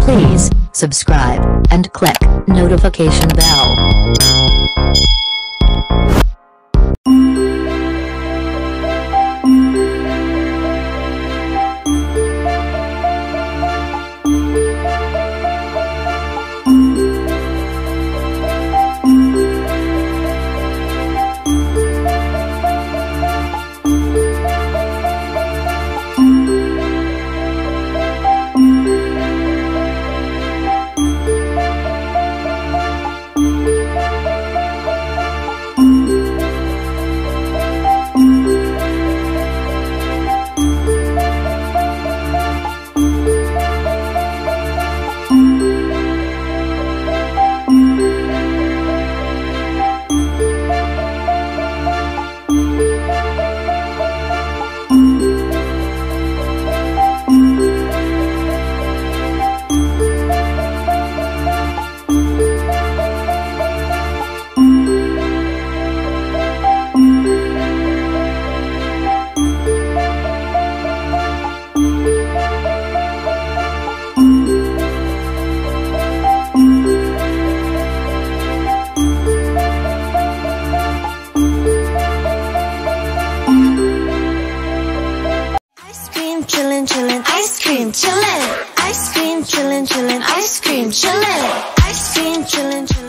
Please subscribe and click notification bell. Chillin', chillin', ice cream, chillin', ice cream, chillin', chillin', ice cream, chillin', ice cream, chillin', chillin'.